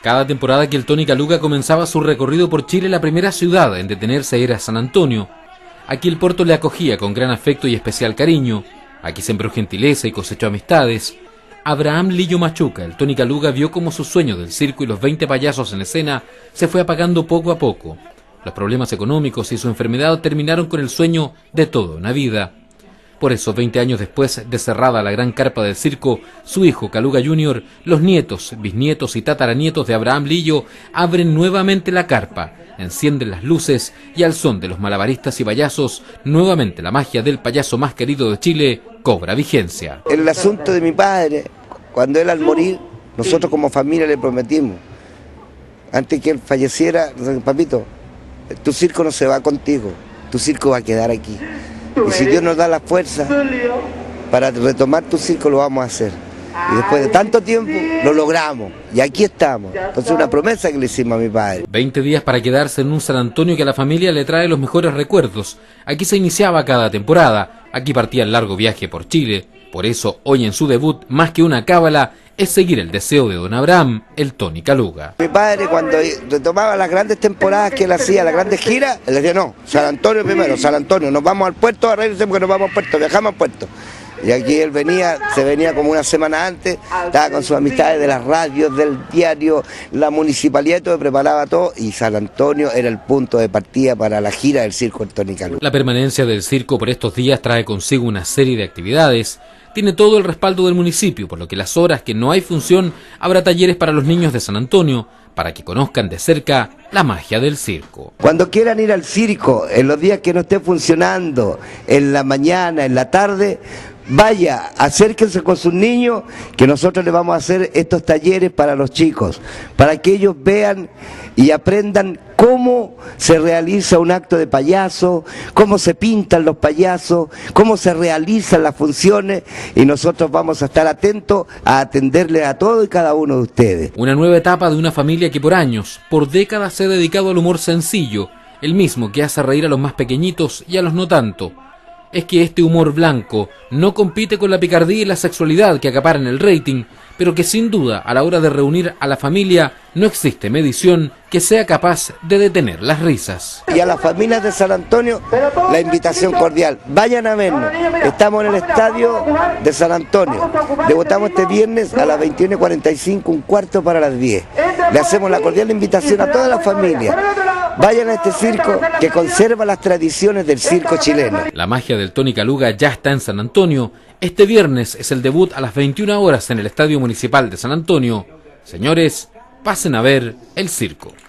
Cada temporada que el Tony Caluga comenzaba su recorrido por Chile, la primera ciudad en detenerse era San Antonio. Aquí el puerto le acogía con gran afecto y especial cariño. Aquí sembró gentileza y cosechó amistades. Abraham Lillo Machuca, el Tony Caluga, vio como su sueño del circo y los 20 payasos en escena se fue apagando poco a poco. Los problemas económicos y su enfermedad terminaron con el sueño de toda una vida. Por eso, 20 años después de cerrada la gran carpa del circo, su hijo Caluga Jr., los nietos, bisnietos y tataranietos de Abraham Lillo abren nuevamente la carpa, encienden las luces y al son de los malabaristas y payasos, nuevamente la magia del payaso más querido de Chile cobra vigencia. El asunto de mi padre, cuando él al morir, nosotros como familia le prometimos, antes que él falleciera, papito, tu circo no se va contigo, tu circo va a quedar aquí. Y si Dios nos da la fuerza para retomar tu circo, lo vamos a hacer. Y después de tanto tiempo, lo logramos. Y aquí estamos. Entonces una promesa que le hicimos a mi padre. 20 días para quedarse en un San Antonio que a la familia le trae los mejores recuerdos. Aquí se iniciaba cada temporada. Aquí partía el largo viaje por Chile. Por eso, hoy en su debut, más que una cábala, es seguir el deseo de don Abraham, el Tony Caluga. Mi padre, cuando retomaba las grandes temporadas que él hacía, las grandes giras, él decía, no, San Antonio primero, San Antonio, nos vamos al puerto, arréglese porque nos vamos al puerto, viajamos al puerto. Y aquí él venía, se venía como una semana antes, estaba con sus amistades de las radios, del diario, la municipalidad, todo, preparaba todo, y San Antonio era el punto de partida para la gira del circo del Tony Caluga. La permanencia del circo por estos días trae consigo una serie de actividades. Tiene todo el respaldo del municipio, por lo que las horas que no hay función, habrá talleres para los niños de San Antonio, para que conozcan de cerca la magia del circo. Cuando quieran ir al circo, en los días que no esté funcionando, en la mañana, en la tarde, vaya, acérquense con sus niños, que nosotros les vamos a hacer estos talleres para los chicos, para que ellos vean y aprendan cómo se realiza un acto de payaso, cómo se pintan los payasos, cómo se realizan las funciones, y nosotros vamos a estar atentos a atenderles a todo y cada uno de ustedes. Una nueva etapa de una familia que por años, por décadas se ha dedicado al humor sencillo, el mismo que hace reír a los más pequeñitos y a los no tanto. Es que este humor blanco no compite con la picardía y la sexualidad que acaparan el rating, pero que sin duda a la hora de reunir a la familia no existe medición que sea capaz de detener las risas. Y a las familias de San Antonio, la invitación cordial, vayan a vernos, estamos en el estadio de San Antonio, debutamos este viernes a las 21:45, un cuarto para las 10. Le hacemos la cordial invitación a toda la familia. Vayan a este circo que conserva las tradiciones del circo chileno. La magia del Tony Caluga ya está en San Antonio. Este viernes es el debut a las 21 horas en el Estadio Municipal de San Antonio. Señores, pasen a ver el circo.